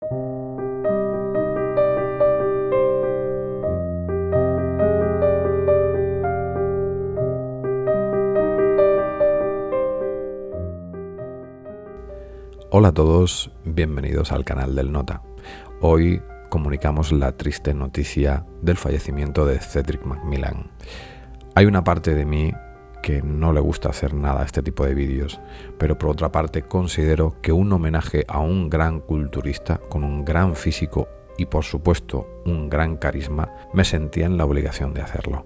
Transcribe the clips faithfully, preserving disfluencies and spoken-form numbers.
Hola a todos, bienvenidos al canal del Nota. Hoy comunicamos la triste noticia del fallecimiento de Cedric McMillan. Hay una parte de mí que no le gusta hacer nada a este tipo de vídeos, pero por otra parte considero que un homenaje a un gran culturista con un gran físico y por supuesto un gran carisma, me sentía en la obligación de hacerlo.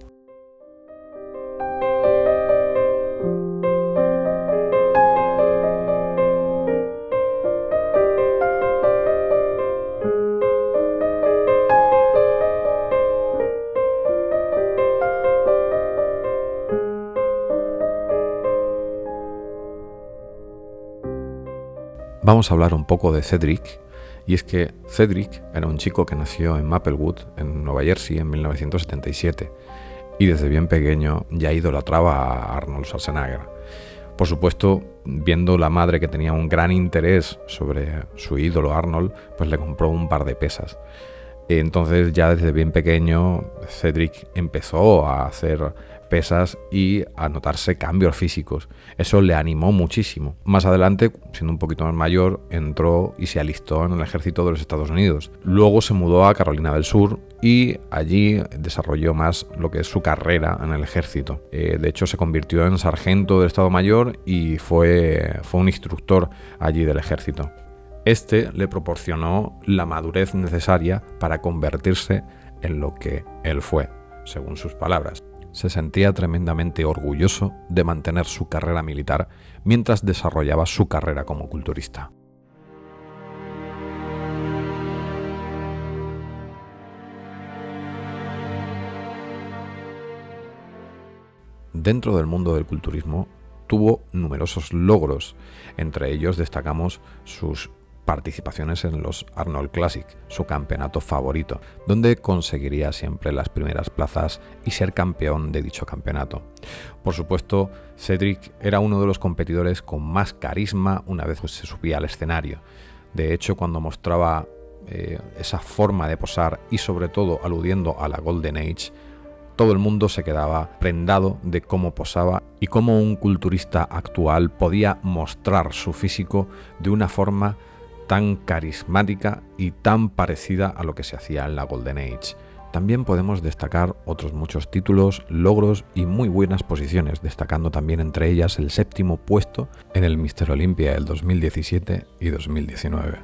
Vamos a hablar un poco de Cedric, y es que Cedric era un chico que nació en Maplewood, en Nueva Jersey, en mil novecientos setenta y siete, y desde bien pequeño ya idolatraba a Arnold Schwarzenegger. Por supuesto, viendo la madre que tenía un gran interés sobre su ídolo Arnold, pues le compró un par de pesas. Entonces ya desde bien pequeño Cedric empezó a hacer pesas y a notarse cambios físicos. Eso le animó muchísimo. Más adelante, siendo un poquito más mayor, entró y se alistó en el ejército de los Estados Unidos. Luego se mudó a Carolina del Sur y allí desarrolló más lo que es su carrera en el ejército. Eh, de hecho, se convirtió en sargento del Estado Mayor y fue, fue un instructor allí del ejército. Este le proporcionó la madurez necesaria para convertirse en lo que él fue, según sus palabras. Se sentía tremendamente orgulloso de mantener su carrera militar mientras desarrollaba su carrera como culturista. Dentro del mundo del culturismo tuvo numerosos logros, entre ellos destacamos sus participaciones en los Arnold Classic, su campeonato favorito, donde conseguiría siempre las primeras plazas y ser campeón de dicho campeonato. Por supuesto, Cedric era uno de los competidores con más carisma una vez se subía al escenario. De hecho, cuando mostraba eh, esa forma de posar y sobre todo aludiendo a la Golden Age, todo el mundo se quedaba prendado de cómo posaba y cómo un culturista actual podía mostrar su físico de una forma tan carismática y tan parecida a lo que se hacía en la Golden Age. También podemos destacar otros muchos títulos, logros y muy buenas posiciones, destacando también entre ellas el séptimo puesto en el míster Olympia del dos mil diecisiete y dos mil diecinueve.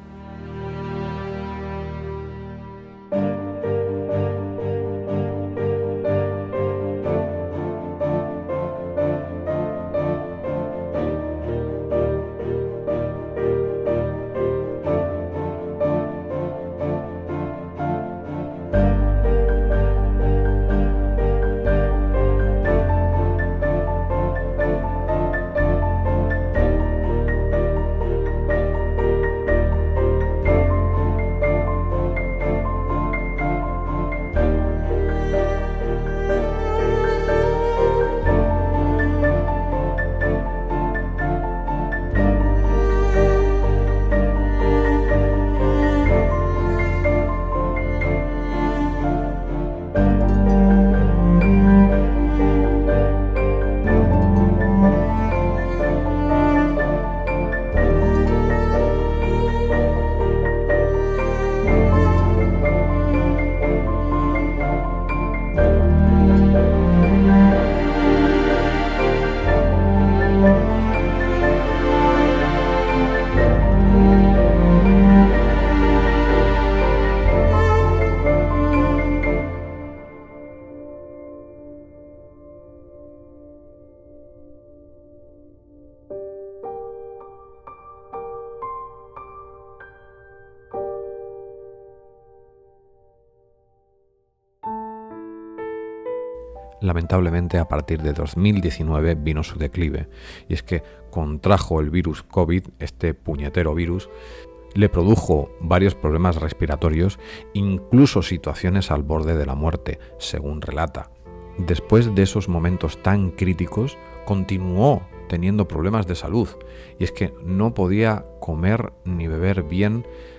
Lamentablemente, a partir de dos mil diecinueve vino su declive, y es que contrajo el virus COVID, este puñetero virus, le produjo varios problemas respiratorios, incluso situaciones al borde de la muerte, según relata. Después de esos momentos tan críticos, continuó teniendo problemas de salud, y es que no podía comer ni beber bien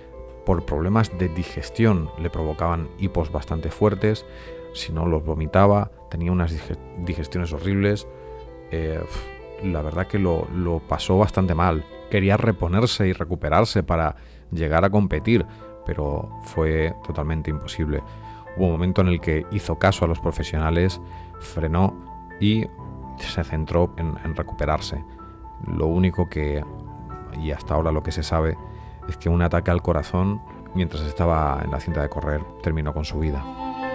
por problemas de digestión. Le provocaban hipos bastante fuertes, si no los vomitaba, tenía unas digestiones horribles. Eh, la verdad que lo, lo pasó bastante mal. Quería reponerse y recuperarse para llegar a competir, pero fue totalmente imposible. Hubo un momento en el que hizo caso a los profesionales, frenó y se centró en, en recuperarse. Lo único que, y hasta ahora lo que se sabe, es que un ataque al corazón mientras estaba en la cinta de correr terminó con su vida.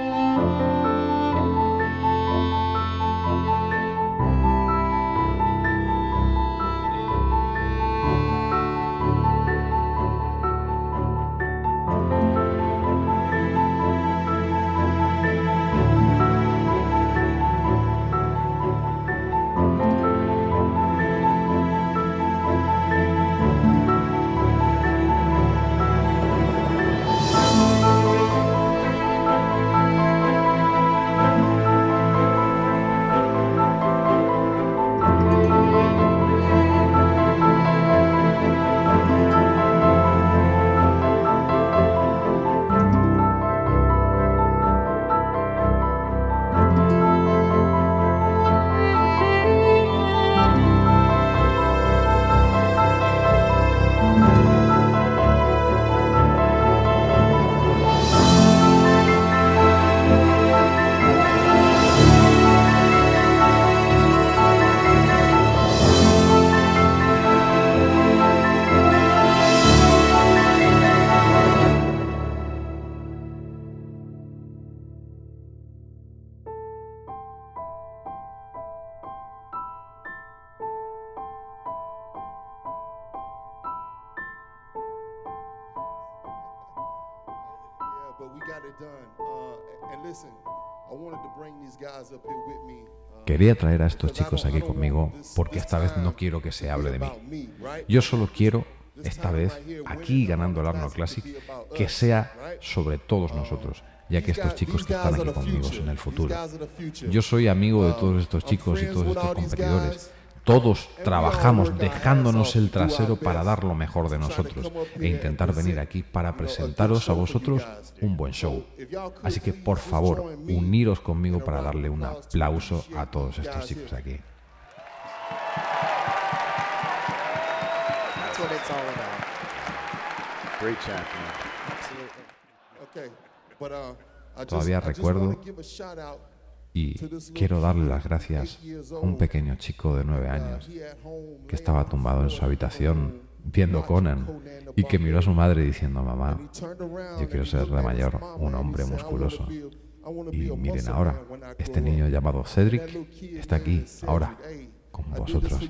Quería traer a estos chicos aquí conmigo porque esta vez no quiero que se hable de mí. Yo solo quiero, esta vez, aquí ganando el Arnold Classic, que sea sobre todos nosotros, ya que estos chicos que están aquí conmigo son el futuro. Yo soy amigo de todos estos chicos y todos estos competidores. Todos trabajamos dejándonos el trasero para dar lo mejor de nosotros e intentar venir aquí para presentaros a vosotros un buen show. Así que, por favor, uniros conmigo para darle un aplauso a todos estos chicos de aquí. Todavía recuerdo y quiero darle las gracias a un pequeño chico de nueve años que estaba tumbado en su habitación viendo Conan y que miró a su madre diciendo: mamá, yo quiero ser de mayor un hombre musculoso. Y miren ahora, este niño llamado Cedric está aquí, ahora, con vosotros.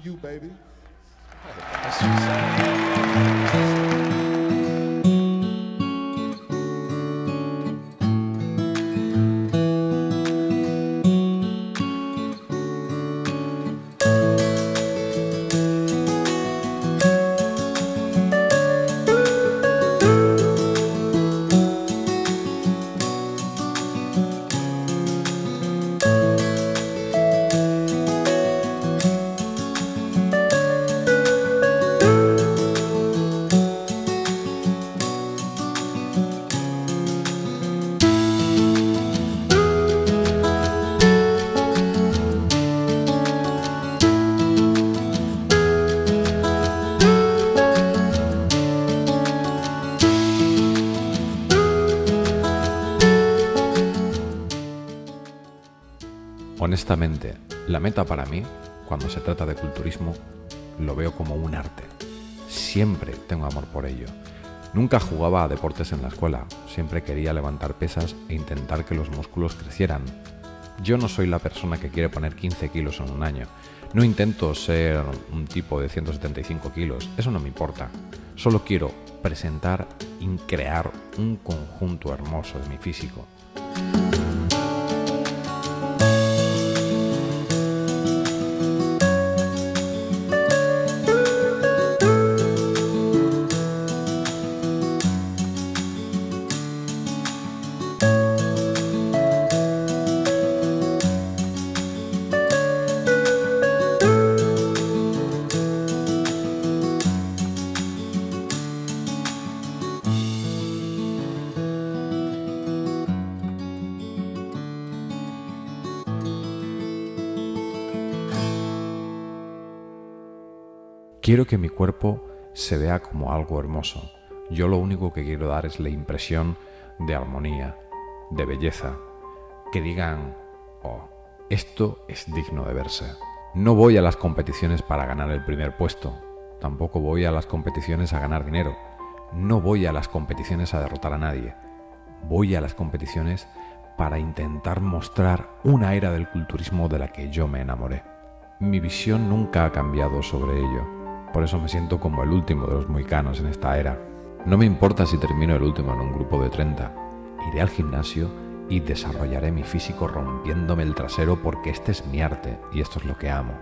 Honestamente, la meta para mí, cuando se trata de culturismo, lo veo como un arte. Siempre tengo amor por ello. Nunca jugaba a deportes en la escuela, siempre quería levantar pesas e intentar que los músculos crecieran. Yo no soy la persona que quiere poner quince kilos en un año. No intento ser un tipo de ciento setenta y cinco kilos, eso no me importa. Solo quiero presentar y crear un conjunto hermoso de mi físico. Quiero que mi cuerpo se vea como algo hermoso. Yo lo único que quiero dar es la impresión de armonía, de belleza. Que digan, oh, esto es digno de verse. No voy a las competiciones para ganar el primer puesto. Tampoco voy a las competiciones a ganar dinero. No voy a las competiciones a derrotar a nadie. Voy a las competiciones para intentar mostrar una era del culturismo de la que yo me enamoré. Mi visión nunca ha cambiado sobre ello. Por eso me siento como el último de los mohicanos en esta era. No me importa si termino el último en un grupo de treinta. Iré al gimnasio y desarrollaré mi físico rompiéndome el trasero porque este es mi arte y esto es lo que amo.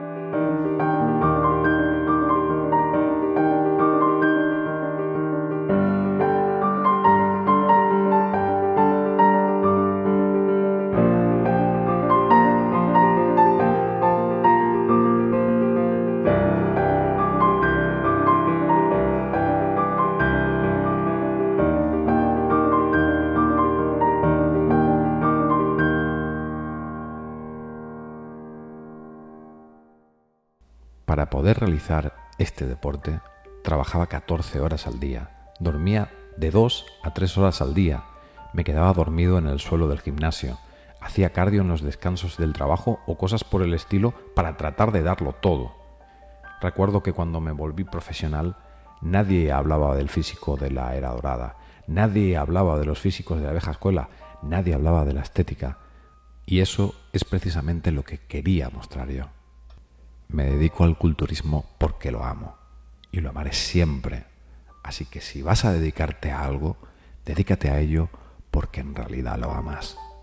Para poder realizar este deporte, trabajaba catorce horas al día, dormía de dos a tres horas al día, me quedaba dormido en el suelo del gimnasio, hacía cardio en los descansos del trabajo o cosas por el estilo para tratar de darlo todo. Recuerdo que cuando me volví profesional, nadie hablaba del físico de la era dorada, nadie hablaba de los físicos de la vieja escuela, nadie hablaba de la estética, y eso es precisamente lo que quería mostrar yo. Me dedico al culturismo porque lo amo y lo amaré siempre. Así que si vas a dedicarte a algo, dedícate a ello porque en realidad lo amas.